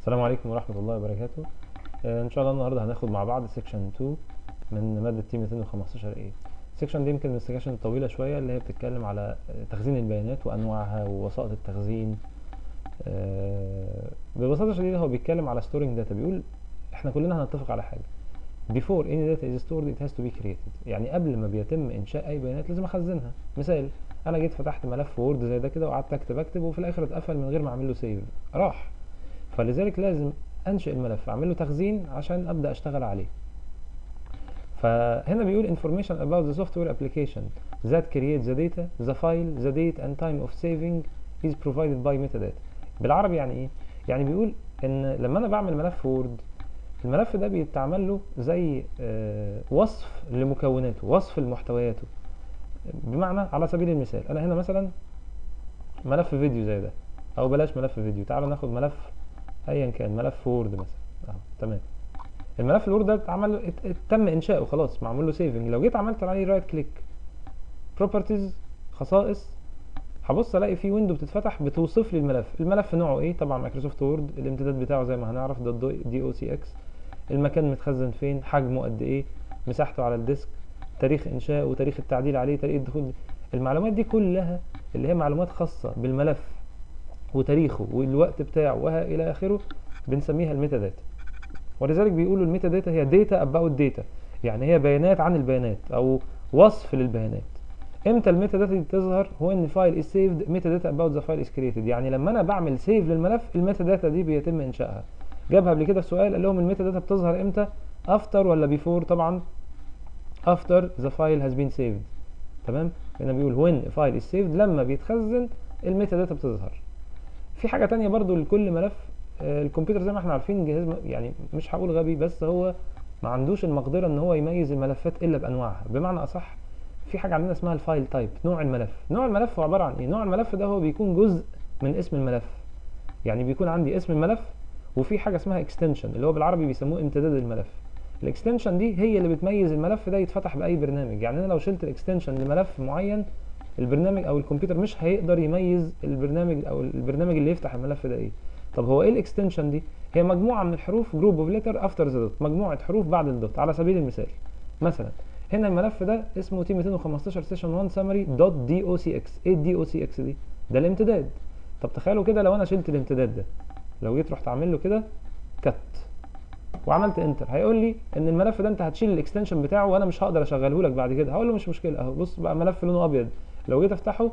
السلام عليكم ورحمة الله وبركاته. ان شاء الله النهارده هناخد مع بعض سيكشن 2 من مادة تي 215 ايه. السيكشن دي يمكن من السيكشن الطويلة شوية اللي هي بتتكلم على تخزين البيانات وانواعها ووسائط التخزين. ببساطة شديدة هو بيتكلم على storing data. بيقول احنا كلنا هنتفق على حاجة: before any data is stored it has to be created. يعني قبل ما بيتم انشاء اي بيانات لازم اخزنها. مثال: انا جيت فتحت ملف وورد زي ده كده وقعدت اكتب وفي الاخر اتقفل من غير ما اعمل له سيف، راح. فلذلك لازم انشئ الملف، اعمل له تخزين عشان ابدا اشتغل عليه. فهنا بيقول information about the software application that creates the data, the file, the date and time of saving is provided by metadata. بالعربي يعني ايه؟ يعني بيقول ان لما انا بعمل ملف وورد، الملف ده بيتعمل له زي وصف لمكوناته، وصف لمحتوياته. بمعنى على سبيل المثال انا هنا مثلا ملف فيديو زي ده، او بلاش ملف فيديو، تعالوا ناخد ملف ايا كان، ملف وورد مثلا. تمام. الملف الوورد ده اتعمل، تم انشاؤه خلاص، معمول له سيفنج. لو جيت عملت عليه رايت كليك، بروبرتيز، خصائص، هبص الاقي في ويندو بتتفتح بتوصف لي الملف نوعه ايه. طبعا مايكروسوفت وورد، الامتداد بتاعه زي ما هنعرف دي او سي اكس، المكان متخزن فين، حجمه قد ايه، مساحته على الديسك، تاريخ انشاء وتاريخ التعديل عليه، تاريخ الدخول. المعلومات دي كلها اللي هي معلومات خاصة بالملف وتاريخه والوقت بتاعه والى اخره بنسميها الميتا داتا. ولذلك بيقولوا الميتا داتا هي داتا اباوت داتا، يعني هي بيانات عن البيانات او وصف للبيانات. امتى الميتا داتا دي تظهر؟ هو ان فايل از سيفد ميتا داتا اباوت ذا فايل از كريتد. يعني لما انا بعمل سيف للملف، الميتا داتا دي بيتم انشائها. جابها قبل كده في سؤال، قال لهم الميتا داتا بتظهر امتى؟ افتر ولا بيفور؟ طبعا افتر ذا فايل هاز بين سيفد. تمام. هنا بيقول when فايل از سيفد، لما بيتخزن الميتا داتا بتظهر. في حاجه تانية برضو لكل ملف. الكمبيوتر زي ما احنا عارفين جهاز يعني مش هقول غبي، بس هو ما عندوش المقدره ان هو يميز الملفات الا بانواعها. بمعنى اصح، في حاجه عندنا اسمها الفايل تايب، نوع الملف. نوع الملف هو عباره عن ايه؟ نوع الملف ده هو بيكون جزء من اسم الملف. يعني بيكون عندي اسم الملف وفي حاجه اسمها اكستنشن اللي هو بالعربي بيسموه امتداد الملف. الاكستنشن دي هي اللي بتميز الملف ده يتفتح باي برنامج. يعني انا لو شلت الاكستنشن لملف معين، البرنامج او الكمبيوتر مش هيقدر يميز البرنامج او البرنامج اللي يفتح الملف ده ايه. طب هو ايه الاكستنشن دي؟ هي مجموعه من الحروف، جروب اوف ليتر افتر ذا دوت، مجموعه حروف بعد الدوت. على سبيل المثال مثلا هنا الملف ده اسمه تي 215 سيشن 1 سمري دوت دي او سي اكس. ايه الدي او سي اكس دي؟ ده الامتداد. طب تخيلوا كده لو انا شلت الامتداد ده، لو جيت رحت اعمل له كده كت وعملت انتر، هيقول لي ان الملف ده انت هتشيل الاكستنشن بتاعه وانا مش هقدر اشغله لك بعد كده. هقول له مش مشكله، اهو بص بقى ملف لونه ابيض. لو جيت افتحه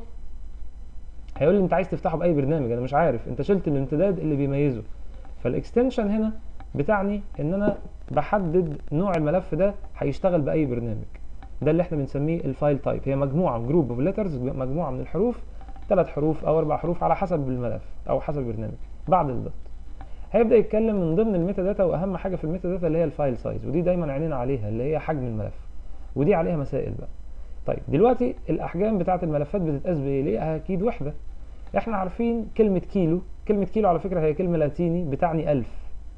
هيقول لي انت عايز تفتحه باي برنامج، انا مش عارف، انت شلت الامتداد اللي بيميزه. فالاكستنشن هنا بتعني ان انا بحدد نوع الملف ده هيشتغل باي برنامج. ده اللي احنا بنسميه الفايل تايب. هي مجموعه، جروب اوف ليترز، مجموعه من الحروف، 3 حروف او 4 حروف على حسب الملف او حسب البرنامج بعد الدوت. هيبدا يتكلم من ضمن الميتا داتا، واهم حاجه في الميتا داتا اللي هي الفايل سايز، ودي دايما عينينا عليها، اللي هي حجم الملف، ودي عليها مسائل بقى. طيب دلوقتي الاحجام بتاعه الملفات بتتقاس بايه؟ ليه؟ اكيد وحده. احنا عارفين كلمه كيلو. كلمه كيلو على فكره هي كلمه لاتيني بتعني 1000،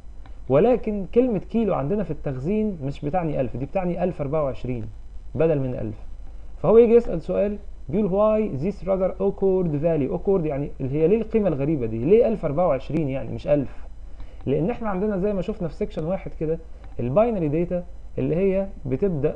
ولكن كلمه كيلو عندنا في التخزين مش بتعني 1000، دي بتعني 1024 بدل من 1000. فهو يجي يسال سؤال بيقول why this rather awkward value. awkward يعني اللي هي ليه القيمه الغريبه دي؟ ليه 1024 يعني مش 1000؟ لان احنا عندنا زي ما شفنا في سيكشن واحد كده الباينري داتا اللي هي بتبدا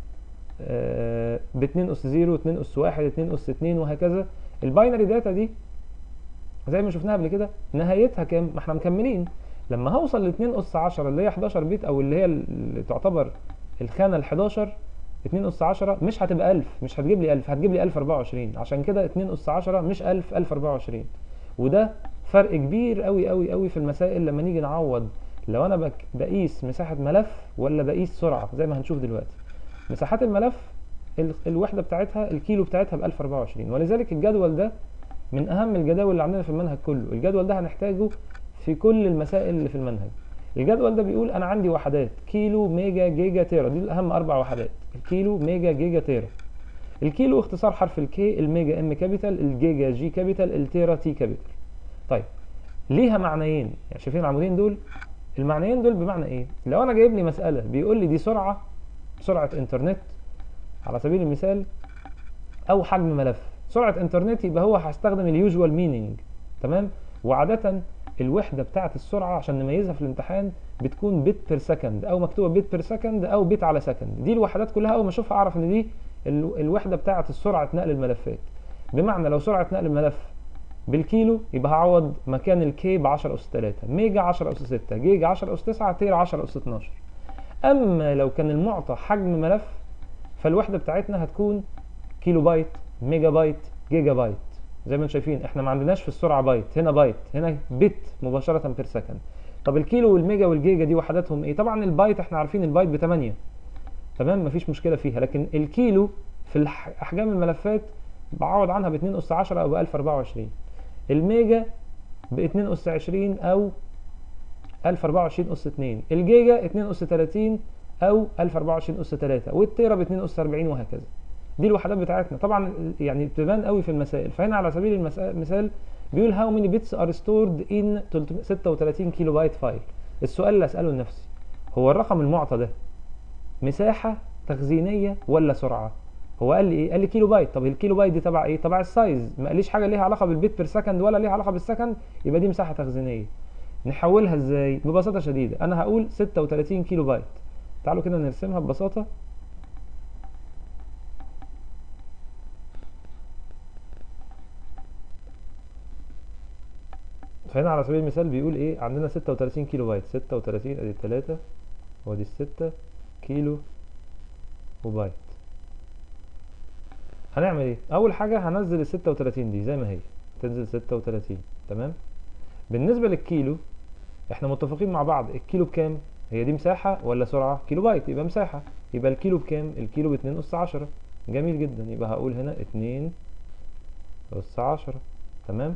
ب 2 اس 0، 2 اس 1، 2 اس 2 وهكذا. الباينري داتا دي زي ما شفناها قبل كده نهايتها كام؟ ما احنا مكملين. لما هوصل ل 2 اس 10 اللي هي 11 بيت، او اللي هي اللي تعتبر الخانه ال 11، 2 اس 10 مش هتبقى 1000، مش هتجيب لي 1000، هتجيب لي 1024. عشان كده 2 اس 10 مش 1000، 1024. وده فرق كبير قوي قوي قوي في المسائل لما نيجي نعوض لو انا بقيس مساحه ملف ولا بقيس سرعه، زي ما هنشوف دلوقتي. مساحات الملف الوحده بتاعتها الكيلو بتاعتها ب 1024، ولذلك الجدول ده من اهم الجداول اللي عندنا في المنهج كله. الجدول ده هنحتاجه في كل المسائل اللي في المنهج. الجدول ده بيقول انا عندي وحدات كيلو، ميجا، جيجا، تيرا. دي اهم 4 وحدات: الكيلو، ميجا، جيجا، تيرا. الكيلو اختصار حرف الكي، الميجا ام كابيتال، الجيجا جي كابيتال، التيرا تي كابيتال. طيب ليها معنيين، يعني شايفين العمودين دول؟ المعنيين دول بمعنى ايه؟ لو انا جايب لي مساله بيقول لي دي سرعه انترنت على سبيل المثال، او حجم ملف. سرعه انترنت يبقى هو هستخدم اليوجوال مينينج، تمام. وعاده الوحده بتاعه السرعه عشان نميزها في الامتحان بتكون بت بير سكند، او مكتوبه بت بير سكند او بت على سكند. دي الوحدات كلها اول ما اشوفها اعرف ان دي الوحده بتاعه السرعه نقل الملفات. بمعنى لو سرعه نقل الملف بالكيلو يبقى هعوض مكان الكي ب 10 اس 3، ميجا 10 اس 6، جيجا 10 اس 9، تيرا 10 اس 12. اما لو كان المعطى حجم ملف فالوحده بتاعتنا هتكون كيلو بايت، ميجا بايت، جيجا بايت. زي ما انتم شايفين احنا ما عندناش في السرعه بايت، هنا بايت، هنا بت مباشره بير سكند. طب الكيلو والميجا والجيجا دي وحداتهم ايه؟ طبعا البايت احنا عارفين البايت ب 8، تمام، مفيش مشكله فيها. لكن الكيلو في احجام الملفات بعوض عنها ب 2 اس 10 او ب 1024. الميجا ب 2 اس 20 او 1024 اس 2، الجيجا 2 اس 30 او 1024 اس 3، والتيرا ب 2 اس 40 وهكذا. دي الوحدات بتاعتنا طبعا، يعني بتبان قوي في المسائل. فهنا على سبيل المثال بيقول how many bits are stored in 36 كيلو بايت فايل. السؤال اللي اساله لنفسي هو الرقم المعطى ده مساحه تخزينيه ولا سرعه؟ هو قال لي ايه؟ قال لي كيلو بايت. طب الكيلو بايت دي تبع ايه؟ تبع السايز، ما قاليش حاجه ليها علاقه بالبيت بير سكند ولا ليها علاقه بالسكند، يبقى دي مساحه تخزينيه. نحولها ازاي؟ ببساطه شديده انا هقول 36 كيلو بايت. تعالوا كده نرسمها ببساطه. فهنا على سبيل المثال بيقول ايه؟ عندنا 36 كيلو بايت، 36 ادي 3 وادي 6 كيلو وبايت. هنعمل ايه؟ اول حاجه هنزل ال 36 دي زي ما هي، تنزل 36، تمام. بالنسبه للكيلو احنا متفقين مع بعض الكيلو بكام؟ هي دي مساحه ولا سرعه؟ كيلو بايت يبقى مساحه، يبقى الكيلو بكام؟ الكيلو ب 2 اس 10. جميل جدا، يبقى هقول هنا 2 اس 10، تمام.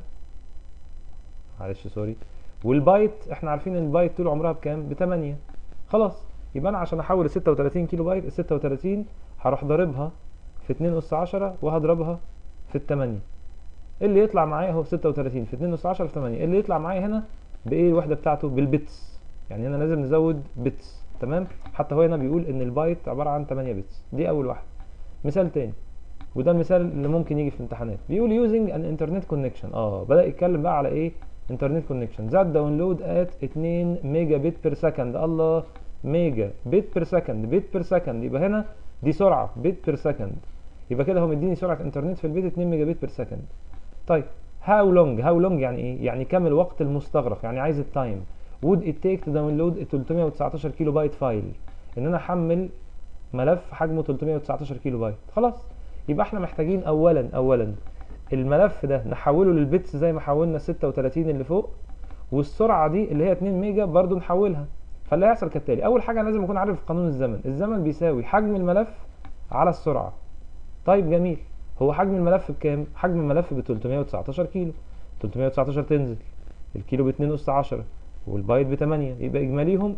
معلش سوري. والبايت احنا عارفين ان البايت طول عمرها بكام؟ ب 8. خلاص، يبقى انا عشان احول ال 36 كيلو بايت، ال 36 هروح ضاربها في 2 اس 10 وهضربها في ال 8. اللي يطلع معايا اهو 36 في 2 اس 10 في 8، اللي يطلع معايا هنا بايه الوحده بتاعته؟ بالبيتس. يعني هنا لازم نزود بيتس، تمام. حتى هو هنا بيقول ان البايت عباره عن 8 بيتس. دي اول واحده. مثال تاني، وده المثال اللي ممكن يجي في الامتحانات، بيقول using an internet connection. بدأ يتكلم بقى على ايه؟ انترنت كونكشن ذات داونلود ات 2 ميجا بت بير سكند. الله، ميجا بت بير سكند، بت بير سكند، يبقى هنا دي سرعه بت بير سكند. يبقى كده هو مديني سرعه انترنت في البيت 2 ميجا بت بير سكند. طيب هاو لونج يعني ايه؟ يعني كام الوقت المستغرق، يعني عايز التايم. would it take to download 319 كيلو بايت فايل، ان انا احمل ملف حجمه 319 كيلو بايت. خلاص، يبقى احنا محتاجين اولا الملف ده نحوله للبيتس زي ما حولنا 36 اللي فوق، والسرعه دي اللي هي 2 ميجا برضو نحولها. فاللي هيحصل كالتالي، اول حاجه لازم اكون عارف قانون الزمن. الزمن بيساوي حجم الملف على السرعه. طيب جميل، هو حجم الملف بكام؟ حجم الملف ب 319 كيلو. 319 تنزل، الكيلو ب 2 اس 10 والبايت ب 8، يبقى اجماليهم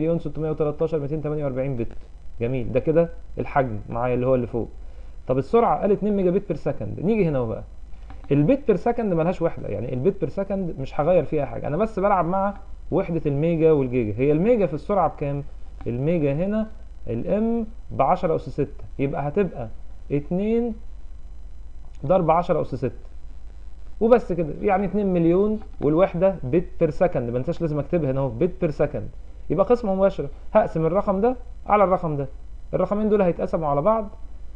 2,613,248 بت. جميل، ده كده الحجم معايا اللي هو اللي فوق. طب السرعه قال 2 ميجا بت بير سكند. نيجي هنا بقى، البت بير سكند ملهاش وحده، يعني البت بير سكند مش هغير فيها حاجه، انا بس بلعب مع وحده الميجا والجيجا. هي الميجا في السرعه بكام؟ الميجا هنا الام ب 10 اس 6، يبقى هتبقى 2 ضرب 10 اس 6 وبس كده، يعني 2 مليون والوحده بت بير سكند. ما انساش لازم اكتبها هنا اهو، بت بير سكند. يبقى قسمه مباشره، هقسم الرقم ده على الرقم ده، الرقمين دول هيتقسموا على بعض،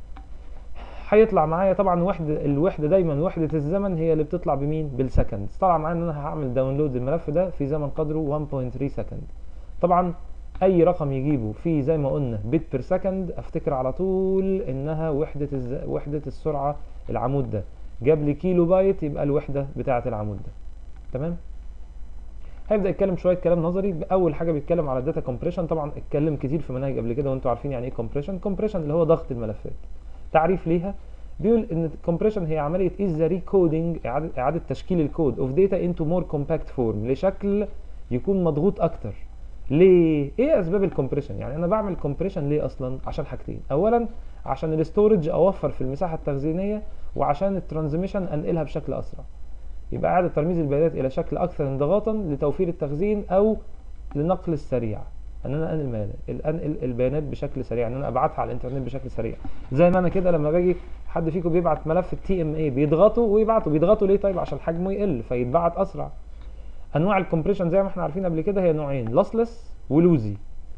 هيطلع معايا طبعا الوحده دايما وحده الزمن هي اللي بتطلع بمين؟ بالسكند. طلع معايا ان انا هعمل داونلود الملف ده في زمن قدره 1.3 سكند. طبعا اي رقم يجيبه في زي ما قلنا بت بير سكند افتكر على طول انها وحده السرعه. العمود ده جاب لي كيلو بايت، يبقى الوحده بتاعه العمود ده، تمام. هيبدا يتكلم شويه كلام نظري. اول حاجه بيتكلم على الداتا كومبريشن. طبعا اتكلم كتير في مناهج قبل كده وانتوا عارفين يعني ايه كومبريشن. كومبريشن اللي هو ضغط الملفات. تعريف ليها، بيقول ان الكومبريشن هي عمليه is the recoding، اعاده تشكيل الكود of data into more compact form، لشكل يكون مضغوط اكتر. ليه؟ ايه اسباب الكومبريشن؟ يعني انا بعمل كومبريشن ليه اصلا؟ عشان حاجتين. اولا عشان الاستورج اوفر في المساحه التخزينيه، وعشان الترانزميشن انقلها بشكل اسرع. يبقى اعاده ترميز البيانات الى شكل اكثر انضغاطا لتوفير التخزين او لنقل السريع، ان انا انقل البيانات بشكل سريع، ان انا ابعتها على الانترنت بشكل سريع. زي ما انا كده لما باجي حد فيكم بيبعت ملف التي ام اي بيضغطه ويبعته. بيضغطه ليه؟ طيب عشان حجمه يقل فيتبعت اسرع. انواع الكمبريشن زي ما احنا عارفين قبل كده هي نوعين، لاسلس ولوزي.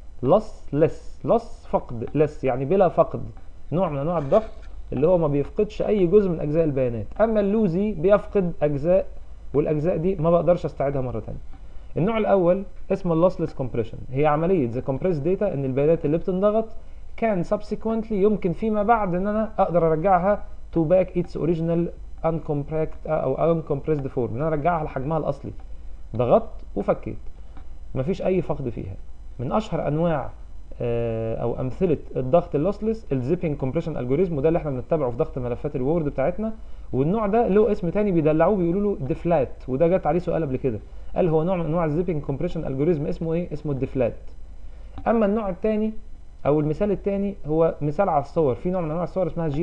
لس فقد، لس يعني بلا فقد، نوع من انواع الضغط اللي هو ما بيفقدش اي جزء من اجزاء البيانات. اما اللوزي بيفقد اجزاء، والاجزاء دي ما بقدرش استعيدها مره ثانيه. النوع الاول اسمه اللاسلس كومبريشن، هي عمليه ذا كومبريس داتا، ان البيانات اللي بتنضغط كان subsequently يمكن فيما بعد ان انا اقدر ارجعها to back its original uncompressed او uncompressed form، ان انا ارجعها لحجمها الاصلي، ضغطت وفكيت مفيش اي فقد فيها. من اشهر انواع او امثله الضغط اللوسلس الزيبنج كومبريشن الجوريزم، وده اللي احنا بنتبعه في ضغط ملفات الوورد بتاعتنا. والنوع ده له اسم تاني بيدلعوه بيقولوا له ديفلات، وده جت عليه سؤال قبل كده، قال هو نوع من انواع الزيبنج كومبريشن الجوريزم اسمه ايه؟ اسمه الديفلات. اما النوع الثاني او المثال الثاني هو مثال على الصور، في نوع من انواع الصور اسمها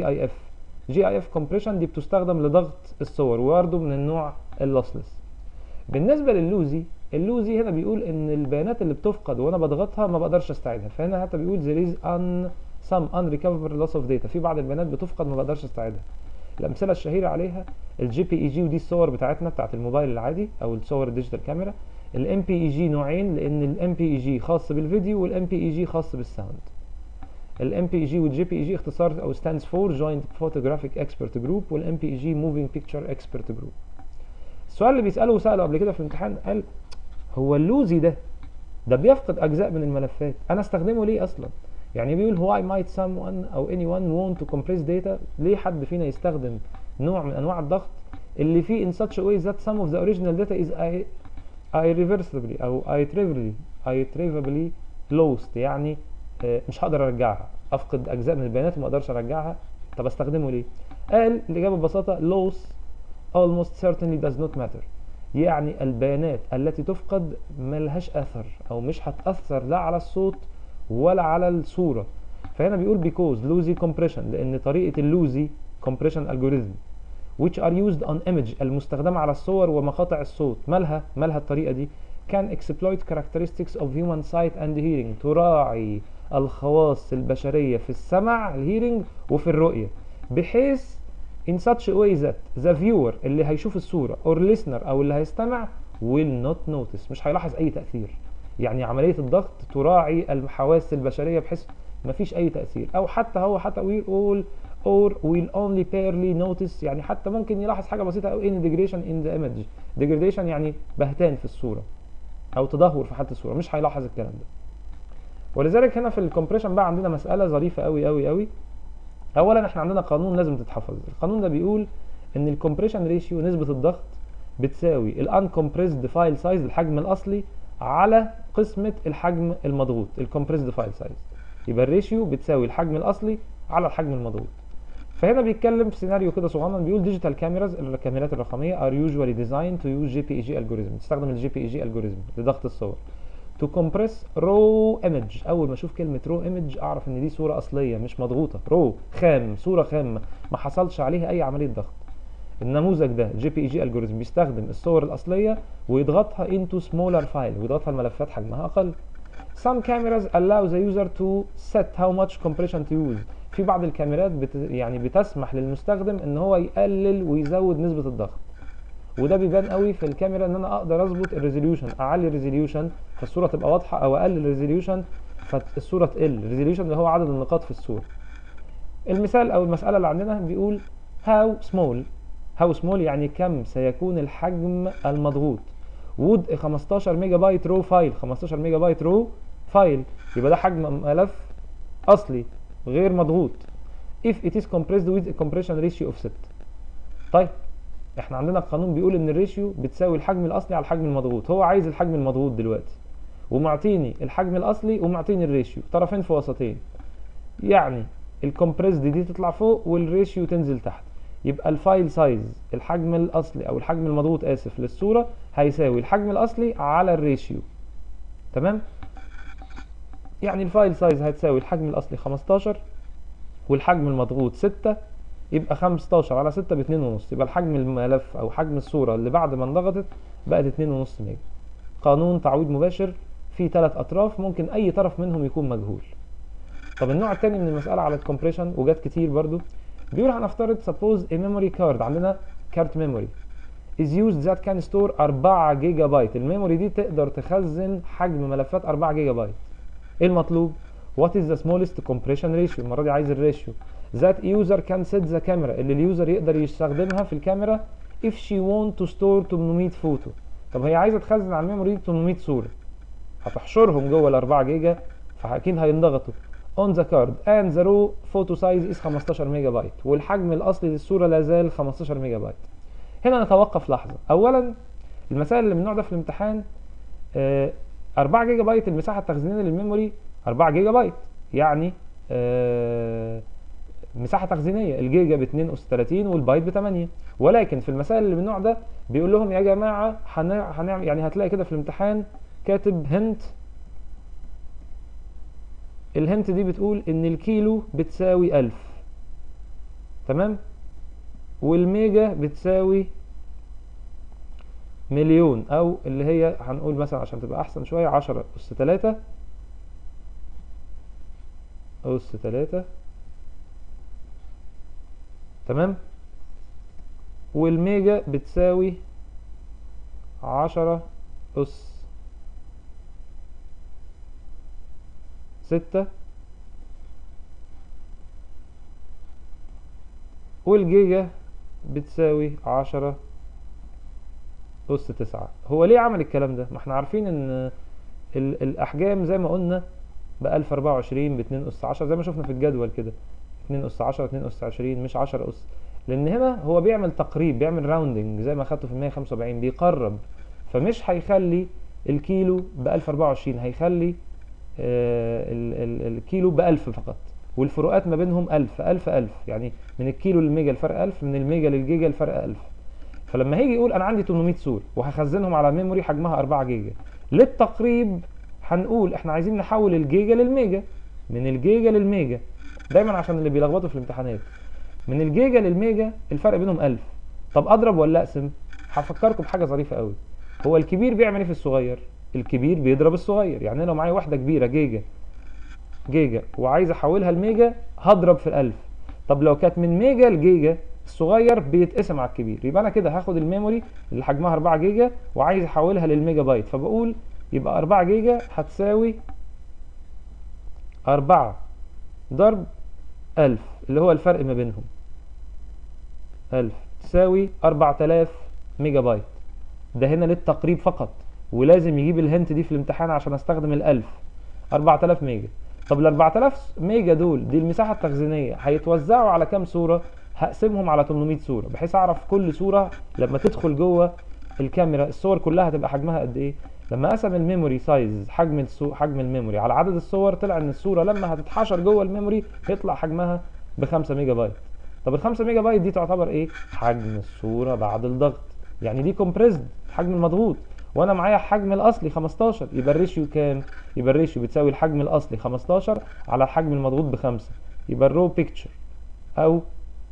جي اي اف كومبريشن، دي بتستخدم لضغط الصور وبرده من النوع اللوسلس. بالنسبه للوزي، اللوزي هنا بيقول ان البيانات اللي بتفقد وانا بضغطها ما بقدرش استعيدها، فهنا حتى بيقول there is some unrecoverable loss of data، في بعض البيانات بتفقد ما بقدرش استعيدها. الامثله الشهيره عليها الجي بي اي جي، ودي الصور بتاعتنا بتاعت الموبايل العادي او الصور الديجيتال كاميرا. الام بي اي جي نوعين، لان الام بي اي جي خاص بالفيديو والام بي اي جي خاص بالساوند. الام بي اي جي والجي بي اي جي اختصار او stands for Joint Photographic Expert Group، والام بي اي جي Moving Picture Expert Group. السؤال اللي بيسأله وسأله قبل كده في الامتحان، قال هو اللوزي ده بيفقد اجزاء من الملفات، انا استخدمه ليه اصلا؟ يعني بيقول why might someone او anyone want to compress data، ليه حد فينا يستخدم نوع من انواع الضغط اللي فيه in such a way that some of the original data is irreversibly او irretrievably lost، يعني مش هقدر ارجعها، افقد اجزاء من البيانات وما اقدرش ارجعها. طب استخدمه ليه؟ قال الاجابه ببساطه loss almost certainly does not matter، يعني البيانات التي تفقد ملهاش اثر او مش هتاثر لا على الصوت ولا على الصوره. فهنا بيقول because lossy compression، لان طريقه اللوزي compression algorithm which are used on image المستخدمه على الصور ومقاطع الصوت، مالها الطريقه دي؟ can exploit characteristics of human sight and hearing، تراعي الخواص البشريه في السمع الهيرنج وفي الرؤيه، بحيث in such a way that the viewer اللي هيشوف الصورة or listener او اللي هيستمع will not notice، مش هيلاحظ اي تأثير. يعني عملية الضغط تراعي الحواس البشرية بحيث مفيش اي تأثير، او حتى will only barely notice، يعني حتى ممكن يلاحظ حاجة بسيطة او any degradation in the image، degradation يعني بهتان في الصورة او تدهور في حالة الصورة، مش هيلاحظ الكلام ده. ولذلك هنا في الكمبريشن بقى عندنا مسألة ظريفة قوي قوي قوي. اولا احنا عندنا قانون لازم تتحفظ، القانون ده بيقول ان الكمبريشن ريشيو نسبة الضغط بتساوي الانكمبريسد فايل سايز الحجم الاصلي على قسمة الحجم المضغوط الكمبريسد فايل سايز، يبقى الريشيو بتساوي الحجم الاصلي على الحجم المضغوط. فهنا بيتكلم في سيناريو كده صغنن، بيقول ديجيتال كاميراز الكاميرات الرقمية are usually designed to use JPEG algorithm، تستخدم الجي بي اي جي algorithm لضغط الصور to compress raw image. اول ما اشوف كلمه raw image اعرف ان دي صوره اصليه مش مضغوطه، raw خام، صوره خام ما حصلش عليها اي عمليه ضغط. النموذج ده جي بي اي جي الجوريزم بيستخدم الصور الاصليه ويضغطها into smaller file، ويضغطها لملفات حجمها اقل. some cameras allow the user to set how much compression to use، في بعض الكاميرات بتسمح للمستخدم ان هو يقلل ويزود نسبه الضغط، وده بيبان قوي في الكاميرا ان انا اقدر اظبط الريزوليوشن، اعلي الريزوليوشن فالصوره تبقى واضحه، او اقلل الريزوليوشن فالصوره تقل. الريزوليوشن اللي هو عدد النقاط في الصوره. المثال او المساله اللي عندنا بيقول how small يعني كم سيكون الحجم المضغوط. would 15 ميجا بايت رو فايل، 15 ميجا بايت رو فايل يبقى ده حجم ملف اصلي غير مضغوط if it is compressed with a compression ratio of 6. طيب احنا عندنا القانون بيقول ان الريشيو بتساوي الحجم الاصلي على الحجم المضغوط، هو عايز الحجم المضغوط دلوقتي ومعطيني الحجم الاصلي ومعطيني الريشيو، طرفين في وسطين، يعني الكمبريسد دي تطلع فوق والريشيو تنزل تحت، يبقى الفايل سايز الحجم الاصلي او الحجم المضغوط اسف للصوره هيساوي الحجم الاصلي على الريشيو. تمام؟ يعني الفايل سايز هتساوي الحجم الاصلي 15 والحجم المضغوط 6، يبقى 15 على 6 ب 2.5، يبقى الحجم الملف او حجم الصوره اللي بعد ما انضغطت بقت 2.5 ميجا. قانون تعويض مباشر فيه 3 اطراف، ممكن اي طرف منهم يكون مجهول. طب النوع الثاني من المساله على الكمبريشن وجات كتير برضو، بيقول هنفترض suppose a memory card، عندنا كارت ميموري is used that can store 4 جيجا بايت. الميموري دي تقدر تخزن حجم ملفات 4 جيجا بايت. ايه المطلوب؟ what is the smallest compression ratio؟ المره دي عايز الريشيو. that user can set the camera، اللي اليوزر يقدر يستخدمها في الكاميرا if she want to store 800 فوتو. طب هي عايزه تخزن على الميموري دي 800 صوره، هتحشرهم جوه ال 4 جيجا فاكيد هينضغطوا. on the card and the raw photo size is 15 ميجا بايت، والحجم الاصلي للصوره لا زال 15 ميجا بايت. هنا نتوقف لحظه. اولا المسائل اللي من النوع ده في الامتحان 4 جيجا بايت المساحه التخزينيه للميموري 4 جيجا بايت، يعني مساحه تخزينيه الجيجا ب 2 اس 30 والبايت ب 8. ولكن في المسائل اللي من النوع ده بيقول لهم يا جماعه هنعمل، يعني هتلاقي كده في الامتحان كاتب هنت. الهنت دي بتقول ان الكيلو بتساوي 1000، تمام، والميجا بتساوي مليون، او اللي هي هنقول مثلا عشان تبقى احسن شويه 10 اس 3 اس 3، تمام، والميجا بتساوي 10 اس 6، والجيجا بتساوي 10 أس 9. هو ليه عمل الكلام ده؟ ما احنا عارفين ان الأحجام زي ما قلنا ب 1024 ب 2 أس 10 زي ما شفنا في الجدول كده، 2 أس 10 2 أس 20 مش 10 أس، لأن هنا هو بيعمل تقريب، بيعمل راوندنج زي ما أخدته في 175 بيقرب، فمش هيخلي الكيلو ب 1024، هيخلي الكيلو ب 1000 فقط، والفروقات ما بينهم 1000 1000 1000، يعني من الكيلو للميجا الفرق 1000، من الميجا للجيجا الفرق 1000. فلما هيجي يقول انا عندي 800 صورة وهخزنهم على ميموري حجمها 4 جيجا، للتقريب هنقول احنا عايزين نحول الجيجا للميجا، من الجيجا للميجا، دايما عشان اللي بيلخبطوا في الامتحانات من الجيجا للميجا الفرق بينهم 1000. طب اضرب ولا اقسم؟ هفكركم بحاجه ظريفه قوي. هو الكبير بيعمل ايه في الصغير؟ الكبير بيضرب الصغير. يعني انا لو معايا واحده كبيره جيجا وعايز احولها لميجا هضرب في ال1000. طب لو كانت من ميجا لجيجا الصغير بيتقسم على الكبير، يبقى انا كده هاخد الميموري اللي حجمها 4 جيجا وعايز احولها للميجا بايت، فبقول يبقى 4 جيجا هتساوي 4 ضرب 1000 اللي هو الفرق ما بينهم، 1000 تساوي 4000 ميجا بايت. ده هنا للتقريب فقط، ولازم يجيب الهنت دي في الامتحان عشان استخدم ال1000. 4000 ميجا. طب ال 4000 ميجا دول دي المساحه التخزينيه هيتوزعوا على كام صوره؟ هقسمهم على 800 صوره بحيث اعرف كل صوره لما تدخل جوه الكاميرا الصور كلها هتبقى حجمها قد ايه. لما قسم الميموري سايز حجم الميموري على عدد الصور طلع ان الصوره لما هتتحشر جوه الميموري هيطلع حجمها ب 5 ميجا بايت. طب ال 5 ميجا بايت دي تعتبر ايه؟ حجم الصوره بعد الضغط، يعني دي كومبريسد حجم المضغوط، وانا معايا الحجم الاصلي 15، يبقى الريشيو كام؟ يبقى الريشيو بتساوي الحجم الاصلي 15 على الحجم المضغوط ب5، يبقى الرو بيكتشر او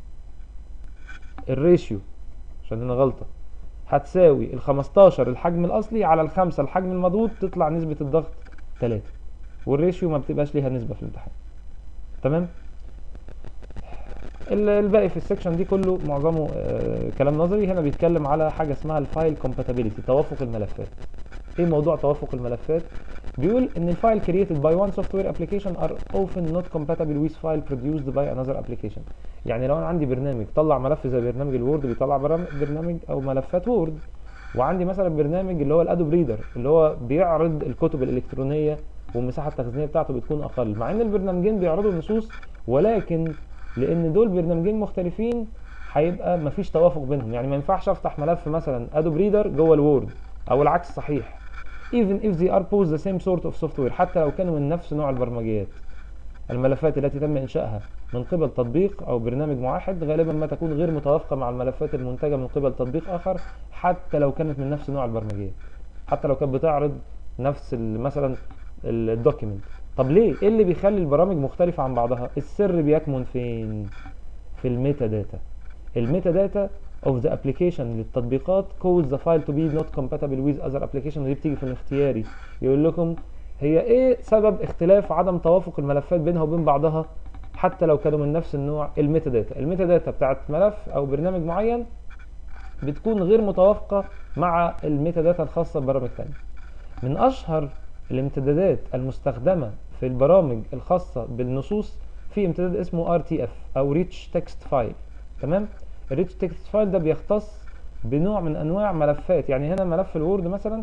الريشيو عشان هنا غلطه هتساوي ال15 الحجم الاصلي على ال5 الحجم المضغوط، تطلع نسبه الضغط 3، والريشيو ما بتبقاش ليها نسبه في الامتحان. تمام. الباقي في السكشن دي كله معظمه كلام نظري. هنا بيتكلم على حاجه اسمها الفايل كومباتيبيليتي، توافق الملفات. ايه موضوع توافق الملفات؟ بيقول ان الفايل created by one software application are often not compatible with file produced by another application. يعني لو انا عندي برنامج طلع ملف زي برنامج الوورد بيطلع برنامج او ملفات وورد، وعندي مثلا برنامج اللي هو الادوب ريدر اللي هو بيعرض الكتب الالكترونيه والمساحه التخزينيه بتاعته بتكون اقل، مع ان البرنامجين بيعرضوا النصوص، ولكن لان دول برنامجين مختلفين هيبقى مفيش توافق بينهم. يعني ما ينفعش افتح ملف مثلا ادوب ريدر جوه الوورد او العكس صحيح even if they are both the same sort of software، حتى لو كانوا من نفس نوع البرمجيات. الملفات التي تم انشائها من قبل تطبيق او برنامج موحد غالبا ما تكون غير متوافقه مع الملفات المنتجه من قبل تطبيق اخر حتى لو كانت من نفس نوع البرمجيات، حتى لو كانت بتعرض نفس مثلا الدوكيمنت. طب ليه؟ ايه اللي بيخلي البرامج مختلفه عن بعضها؟ السر بيكمن فين؟ في الميتا داتا. الميتا داتا of the application للتطبيقات cause the file to be not compatible with other application، ودي بتيجي في الاختياري يقول لكم هي ايه سبب اختلاف عدم توافق الملفات بينها وبين بعضها حتى لو كانوا من نفس النوع؟ الميتا داتا. الميتا داتا بتاعت ملف او برنامج معين بتكون غير متوافقة مع الميتا داتا الخاصة ببرامج تانية. من أشهر الامتدادات المستخدمة في البرامج الخاصة بالنصوص في امتداد اسمه RTF أو Rich Text File. تمام؟ الريتش تكست فايل ده بيختص بنوع من أنواع ملفات. يعني هنا ملف الوورد مثلا،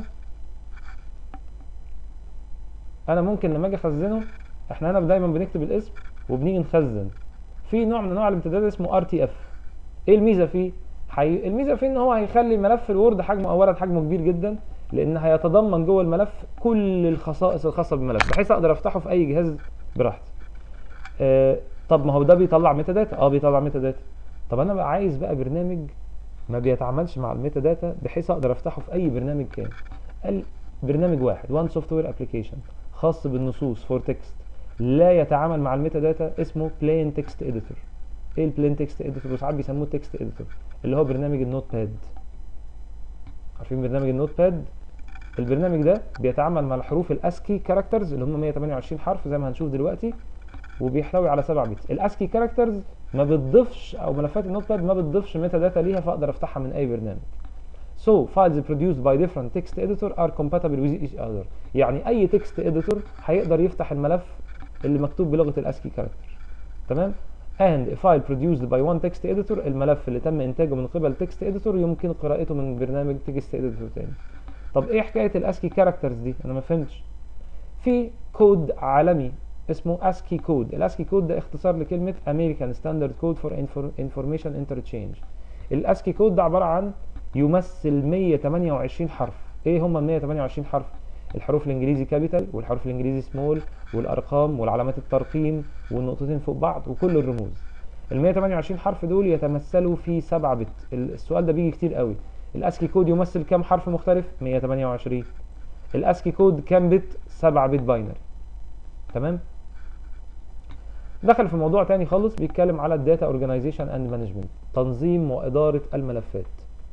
أنا ممكن لما أجي أخزنه، إحنا هنا دايما بنكتب الاسم وبنيجي نخزن في نوع من أنواع الامتداد اسمه RTF. إيه الميزة فيه؟ الميزة فيه إن هو هيخلي ملف الوورد حجمه أولا حجمه كبير جدا، لأن هيتضمن جوه الملف كل الخصائص الخاصة بالملف، بحيث أقدر أفتحه في أي جهاز براحتي. طب ما هو ده بيطلع ميتا داتا؟ بيطلع ميتا داتا. طب أنا بقى عايز بقى برنامج ما بيتعاملش مع الميتا داتا بحيث أقدر أفتحه في أي برنامج كان. قال برنامج واحد، وان سوفت وير ابلكيشن خاص بالنصوص فور تكست، لا يتعامل مع الميتا داتا، اسمه بلين تكست اديتور. ايه البلين تكست اديتور؟ وساعات بيسموه تكست اديتور، اللي هو برنامج النوت باد. عارفين برنامج النوت باد؟ البرنامج ده بيتعامل مع الحروف الاسكي كاركترز اللي هم 128 حرف زي ما هنشوف دلوقتي، وبيحتوي على 7 بيتس. الاسكي كاركترز ما بتضيفش، او ملفات النوت باد ما بتضيفش ميتا داتا ليها، فاقدر افتحها من اي برنامج. So files produced by different text editor are compatible with each other. يعني اي تكست اديتور هيقدر يفتح الملف اللي مكتوب بلغة الاسكي كاركتر. تمام؟ and a file produced by one text editor، الملف اللي تم انتاجه من قبل تكست اديتور يمكن قراءته من برنامج تكست اديتور تاني. طب ايه حكاية الاسكي كاركترز دي؟ انا ما فهمتش. في كود عالمي اسمه ASCII كود. الاسكي كود ده اختصار لكلمة American Standard Code for Information Interchange. الاسكي كود ده عبارة عن يمثل 128 حرف. ايه هم ال 128 حرف؟ الحروف الانجليزي كابيتال، والحروف الانجليزي سمول، والارقام والعلامات الترقيم والنقطتين فوق بعض وكل الرموز. ال 128 حرف دول يتمثلوا في 7 بت. السؤال ده بيجي كتير قوي. الاسكي كود يمثل كام حرف مختلف؟ 128. الاسكي كود كام بت؟ 7 بت باينري. تمام؟ دخل في موضوع تاني خالص بيتكلم على الداتا اورجانيزيشن اند مانجمنت، تنظيم واداره الملفات.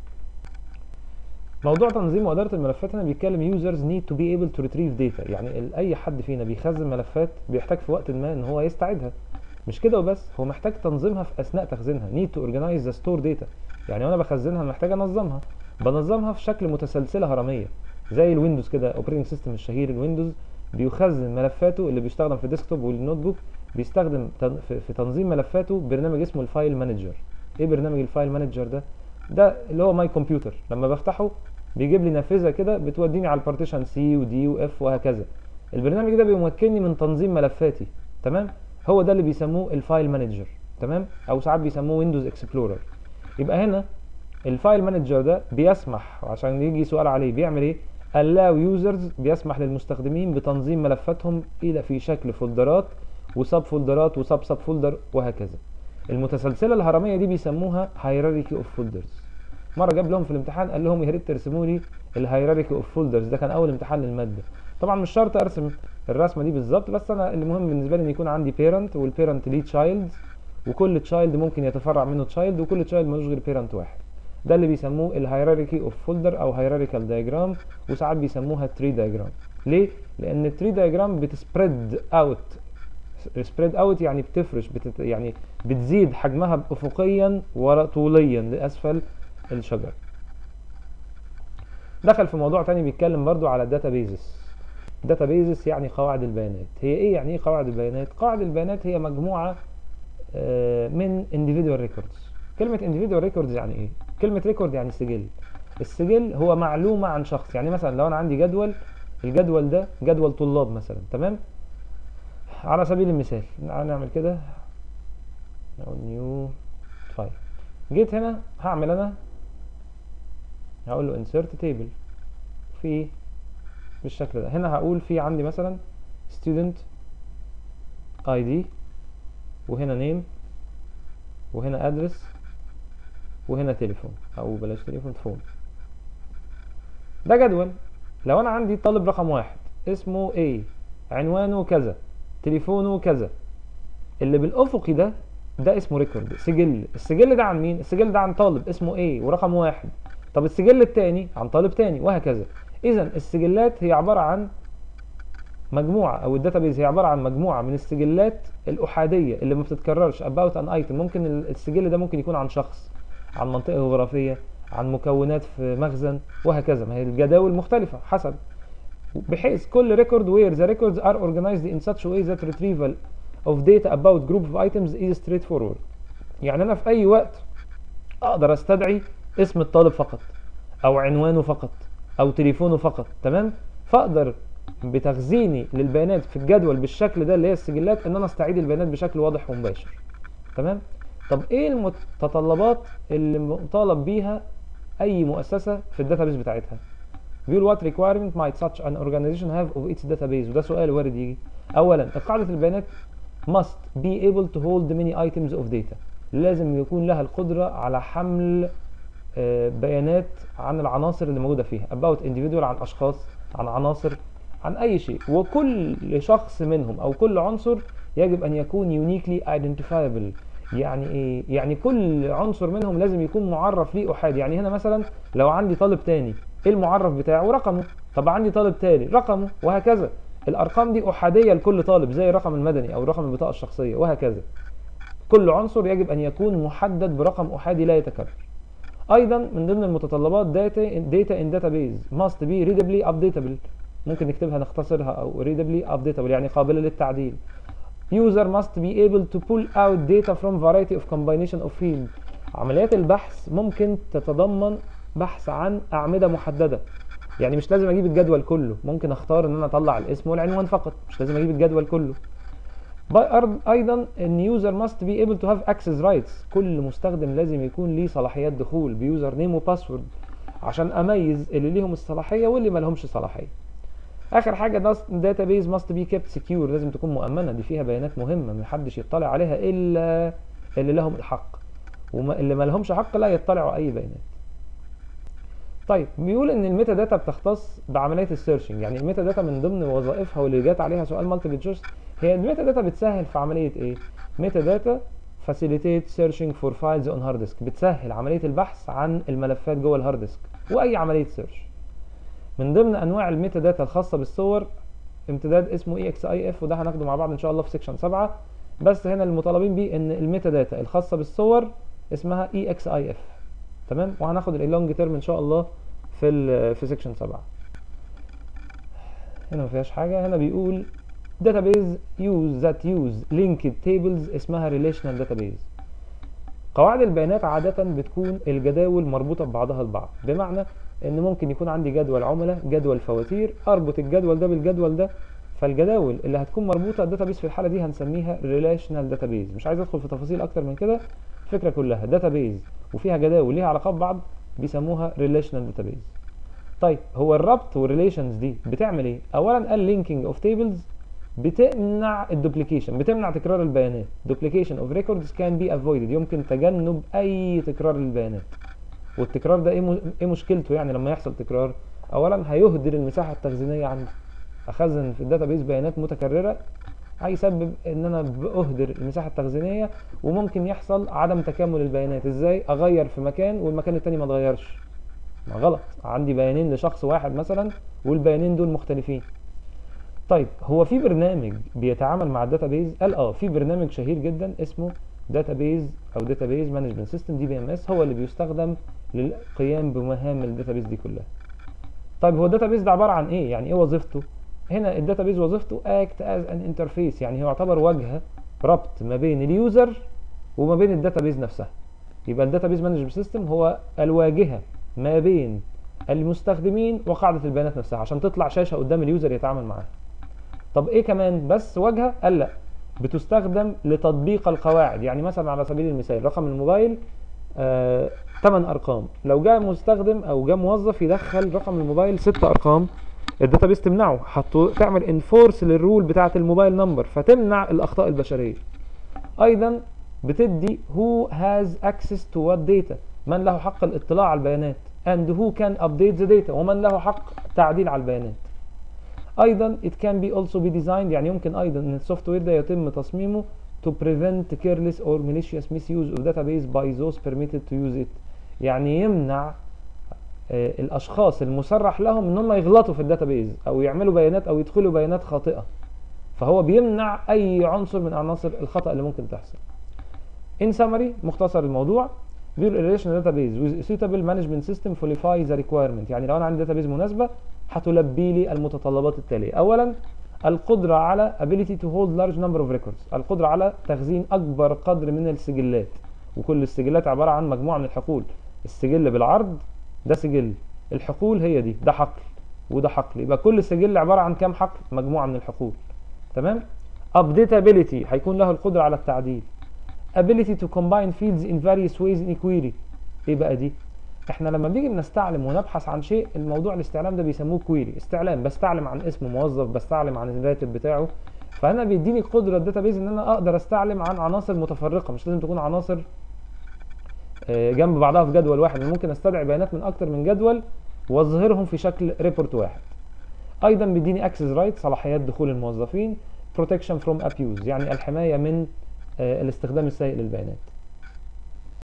موضوع تنظيم واداره الملفات هنا بيتكلم users need to be able to retrieve data. يعني اي حد فينا بيخزن ملفات بيحتاج في وقت ما ان هو يستعيدها. مش كده وبس، هو محتاج تنظيمها في اثناء تخزينها. need to organize the store data. يعني وانا بخزنها محتاج انظمها. بنظمها في شكل متسلسله هرميه زي الويندوز كده. اوبريتنج سيستم الشهير الويندوز بيخزن ملفاته اللي بيستخدم في الديسكتوب والنوت بوك، بيستخدم في تنظيم ملفاته برنامج اسمه الفايل مانجر. ايه برنامج الفايل مانجر ده؟ ده اللي هو ماي كمبيوتر. لما بفتحه بيجيب لي نافذه كده بتوديني على البارتيشن سي ودي واف وهكذا. البرنامج ده بيمكنني من تنظيم ملفاتي. تمام؟ هو ده اللي بيسموه الفايل مانجر. تمام؟ او ساعات بيسموه ويندوز اكسبلورر. يبقى هنا الفايل مانجر ده بيسمح، عشان يجي سؤال عليه، بيعمل ايه؟ allow users، بيسمح للمستخدمين بتنظيم ملفاتهم الى في شكل فولدرات وسب فولدرات وسب سب فولدر وهكذا. المتسلسله الهرميه دي بيسموها hierarchy of folders. مره جاب لهم في الامتحان قال لهم يا ريت ترسموا لي الهيراركي اوف فولدرز. ده كان اول امتحان للماده. طبعا مش شرط ارسم الرسمه دي بالظبط، بس انا المهم بالنسبه لي ان يكون عندي بيرنت، والبيرنت ليه تشايلدز، وكل تشايلد ممكن يتفرع منه تشايلد، وكل تشايلد ملوش غير بيرنت واحد. ده اللي بيسموه الهيراركي اوف فولدر او هيراريكال دايجرام، وساعات بيسموها تري دايجرام. ليه؟ لان التري دايجرام بتسبريد اوت. سبريد اوت يعني بتفرش، يعني بتزيد حجمها افقيا وطوليا لاسفل الشجر. دخل في موضوع تاني بيتكلم برضو على الداتابيزز. داتابيزز يعني قواعد البيانات. هي ايه يعني ايه قواعد البيانات؟ قواعد البيانات هي مجموعة من individual records. كلمة individual records يعني ايه؟ كلمة record يعني سجل. السجل هو معلومة عن شخص. يعني مثلا لو انا عندي جدول، الجدول ده جدول طلاب مثلا. تمام؟ على سبيل المثال نعمل كده، نقول نيو فايل. جيت هنا هعمل انا، هقول له insert table في بالشكل ده. هنا هقول في عندي مثلا student ID، وهنا name، وهنا address، وهنا تليفون، او بلاش تليفون، فون. ده جدول. لو انا عندي طالب رقم 1 اسمه A، عنوانه كذا، تليفونه كذا، اللي بالافقي ده اسمه ريكورد، سجل. السجل ده عن مين؟ السجل ده عن طالب اسمه A ورقم 1. طب السجل الثاني عن طالب ثاني وهكذا. اذا السجلات هي عباره عن مجموعه، او الداتابيز هي عباره عن مجموعه من السجلات الاحاديه اللي ما بتتكررش. about an item، ممكن السجل ده ممكن يكون عن شخص، عن منطقه جغرافيه، عن مكونات في مخزن وهكذا. ما هي الجداول مختلفة حسب، بحيث كل record where the records are organized in such a way that retrieval of data about group of items is straightforward. يعني انا في اي وقت اقدر استدعي اسم الطالب فقط او عنوانه فقط او تليفونه فقط، تمام؟ فاقدر بتخزيني للبيانات في الجدول بالشكل ده اللي هي السجلات ان انا استعيد البيانات بشكل واضح ومباشر، تمام؟ طب ايه المتطلبات اللي مطالب بيها اي مؤسسة في الداتابيز بتاعتها؟ بيقول what requirement might such an organization have of its database، وده سؤال وارد يجي. اولا قاعدة البيانات must be able to hold many items of data، لازم يكون لها القدرة على حمل بيانات عن العناصر اللي موجودة فيها، about individual، عن اشخاص، عن عناصر، عن اي شيء، وكل شخص منهم او كل عنصر يجب ان يكون uniquely identifiable. يعني ايه؟ يعني كل عنصر منهم لازم يكون معرف ليه احادي. يعني هنا مثلا لو عندي طالب تاني، ايه المعرف بتاعه؟ رقمه. طب عندي طالب تاني، رقمه، وهكذا. الارقام دي احادية لكل طالب، زي الرقم المدني او رقم البطاقة الشخصية وهكذا. كل عنصر يجب ان يكون محدد برقم احادي لا يتكرر. ايضا من ضمن المتطلبات data in database must be readably updatable، ممكن نكتبها نختصرها او readably updatable يعني قابلة للتعديل. user must be able to pull out data from variety of combination of field، عمليات البحث ممكن تتضمن بحث عن اعمدة محددة، يعني مش لازم اجيب الجدول كله، ممكن اختار ان انا اطلع الاسم والعنوان فقط، مش لازم اجيب الجدول كله. ايضا ان user must be able to have access rights، كل مستخدم لازم يكون ليه صلاحيات دخول بيوزر نيم وباسورد عشان اميز اللي ليهم الصلاحيه واللي ما لهمش صلاحيه. اخر حاجه database must be kept secure، لازم تكون مؤمنه، دي فيها بيانات مهمه محدش يطلع عليها الا اللي لهم الحق، واللي ما لهمش حق لا يطلعوا اي بيانات. طيب بيقول ان الميتا داتا بتختص بعمليه السيرشنج، يعني الميتا داتا من ضمن وظائفها واللي جات عليها سؤال مالتيبل تشويس، هي الميتا داتا بتسهل في عمليه ايه؟ ميتا داتا facilitate searching for files on hard disk، بتسهل عمليه البحث عن الملفات جوه الهارد ديسك واي عمليه سيرش. من ضمن انواع الميتا داتا الخاصه بالصور امتداد اسمه EXIF، وده هناخده مع بعض ان شاء الله في سيكشن 7، بس هنا المطالبين بيه ان الميتا داتا الخاصه بالصور اسمها EXIF، تمام؟ وهناخد اللونج تيرم ان شاء الله في سيكشن 7. هنا ما فيهاش حاجه. هنا بيقول database use linked tables اسمها relational database. قواعد البيانات عاده بتكون الجداول مربوطه ببعضها البعض، بمعنى ان ممكن يكون عندي جدول عملاء، جدول فواتير، اربط الجدول ده بالجدول ده، فالجداول اللي هتكون مربوطه الداتابيز في الحاله دي هنسميها ريليشنال داتابيز. مش عايز ادخل في تفاصيل اكتر من كده، الفكره كلها داتابيز وفيها جداول ليها علاقه ببعض بيسموها ريليشنال داتابيز. طيب هو الربط والريليشنز دي بتعمل ايه؟ اولا قال لينكينج اوف تيبلز، بتمنع الدوبليكيشن، بتمنع تكرار البيانات. duplication of records can be avoided، يمكن تجنب اي تكرار للبيانات. والتكرار ده ايه مشكلته؟ يعني لما يحصل تكرار اولا هيهدر المساحه التخزينيه عندي، اخزن في الداتابيز بيانات متكرره هيسبب ان انا باهدر المساحه التخزينيه، وممكن يحصل عدم تكامل البيانات. ازاي؟ اغير في مكان والمكان التاني ما اتغيرش، ما غلط، عندي بيانين لشخص واحد مثلا والبيانين دول مختلفين. طيب هو في برنامج بيتعامل مع الداتابيز؟ قال في برنامج شهير جدا اسمه داتابيز او داتابيز مانجمنت سيستم DBMS، هو اللي بيستخدم للقيام بمهام الداتابيز دي كلها. طيب هو الداتابيز ده عباره عن ايه؟ يعني ايه وظيفته؟ هنا الداتابيز وظيفته act as an interface، يعني هو يعتبر واجهه ربط ما بين اليوزر وما بين الداتابيز نفسها. يبقى الداتابيز مانجمنت سيستم هو الواجهه ما بين المستخدمين وقاعده البيانات نفسها عشان تطلع شاشه قدام اليوزر يتعامل معاها. طب ايه كمان؟ بس واجهه؟ قال لا، بتستخدم لتطبيق القواعد. يعني مثلا على سبيل المثال رقم الموبايل 8 ارقام، لو جاء مستخدم او جاء موظف يدخل رقم الموبايل 6 ارقام، الداتابيس تمنعه، تعمل انفورس للرول بتاعه الموبايل نمبر فتمنع الاخطاء البشريه. ايضا بتدي who has access to what data، من له حق الاطلاع على البيانات، and who can update the data، ومن له حق تعديل على البيانات. ايضا it can be also be designed، يعني يمكن ايضا ان السوفت وير ده يتم تصميمه to prevent careless or malicious misuse of database by those permitted to use it، يعني يمنع الاشخاص المصرح لهم ان هم يغلطوا في الداتابيز او يعملوا بيانات او يدخلوا بيانات خاطئه، فهو بيمنع اي عنصر من عناصر الخطأ اللي ممكن تحصل. in summary، مختصر الموضوع، بيقول relational database with suitable management system fulfill the requirement. يعني لو انا عندي database مناسبه هتلبي لي المتطلبات التاليه. اولا القدره على ability to hold large number of records، القدره على تخزين اكبر قدر من السجلات، وكل السجلات عباره عن مجموعه من الحقول. السجل بالعرض ده سجل، الحقول هي دي، ده حقل وده حقل، يبقى كل سجل عباره عن كام حقل؟ مجموعه من الحقول. تمام. updatability هيكون له القدره على التعديل. ability to combine fields in various ways in a query. ايه بقى دي؟ احنا لما بنيجي بنستعلم ونبحث عن شيء، الموضوع الاستعلام ده بيسموه كويري، استعلام، بستعلم عن اسم موظف، بستعلم عن الراتب بتاعه. فانا بيديني قدره الداتابيز ان انا اقدر استعلم عن عناصر متفرقه، مش لازم تكون عناصر جنب بعضها في جدول واحد، ممكن استدعي بيانات من اكتر من جدول واظهرهم في شكل ريبورت واحد. ايضا بيديني اكسس رايت، صلاحيات دخول الموظفين. protection from abuse يعني الحمايه من الاستخدام السيء للبيانات.